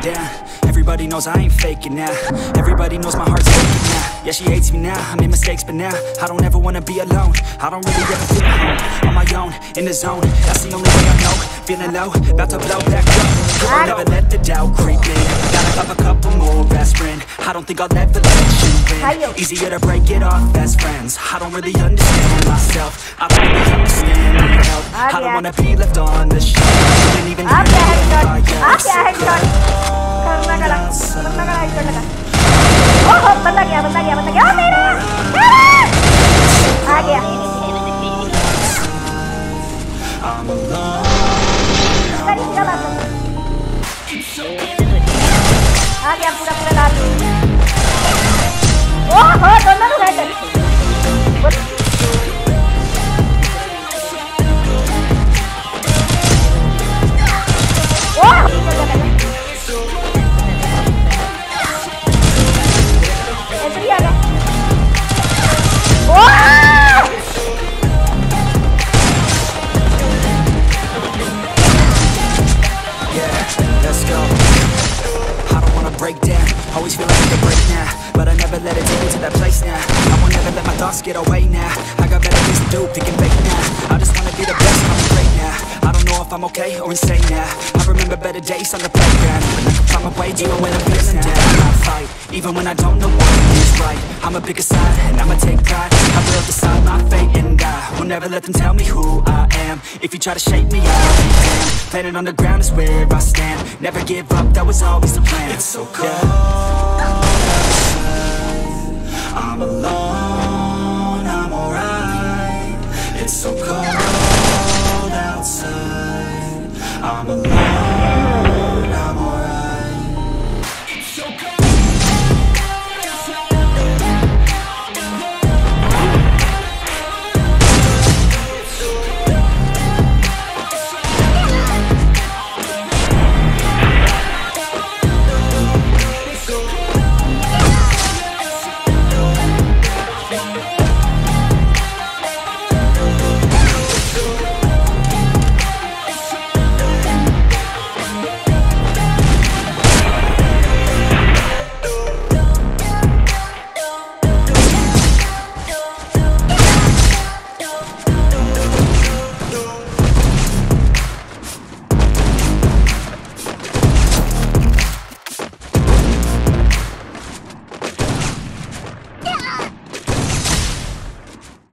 down. Everybody knows I ain't faking now. Everybody knows my heart's faking now. Yeah, she hates me now, I made mistakes, but now I don't ever wanna be alone. I don't really ever feel at home. On my own, in the zone, that's the only way I know. Feeling low, about to blow back up. I'll never let the doubt creep in. Gotta pop a couple more aspirin. I don't think I'll ever let you win. Easier to break it off best friends. I don't really understand myself. I don't really understand my help. I don't wanna be left on the shelf. Didn't even hear headshot. करना headshot लगा. ओह बंदा गया. ओ मेरा आ गया. आ गया पूरा लाल. ओह दोनों लोग हैं. Always feel like I can break now, but I never let it take me to that place now. I won't never let my thoughts get away now. I got better things to do, picking fake now. I just wanna be the best, I'm great now. I don't know if I'm okay or insane now. I remember better days on the playground, when I can find my way even when I'm feeling down. I fight, even when I don't know what is right. I'ma pick a side, and I'ma take pride. I will decide my fate, and I will never let them tell me who I am. If you try to shape me, I'll be damned. Planet on the ground is where I stand. Never give up, that was always the plan. It's so cold. I'm